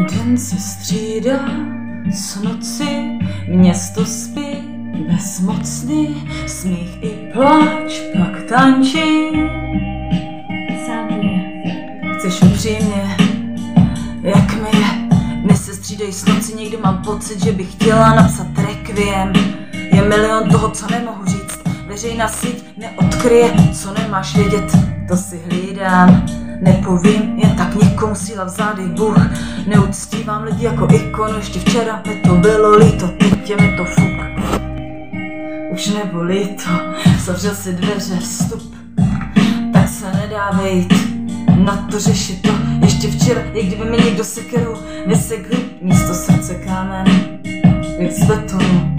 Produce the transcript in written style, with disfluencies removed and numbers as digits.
Den se střídá s noci, město spí bezmocný, smích i pláč pak tančí. Chceš upřímně, jak mi je? Dnes se střídají s noci, někdy mám pocit, že bych chtěla napsat requiem. Je milion toho, co nemohu říct, veřejná síť neodkryje, co nemáš vědět, to si hlídám. Nepovím jen tak někomu, síla v zádech, Bůh. Neuctívám lidi jako ikonu, ještě včera mi to bylo líto, teď je mi to fuk. Už nebolí to, zavřel si dveře, vstup, tak se nedá vejít. Na to řešit to, ještě včera, jak kdyby mi někdo sekerou vysekl místo srdce kámen, jak z betonu.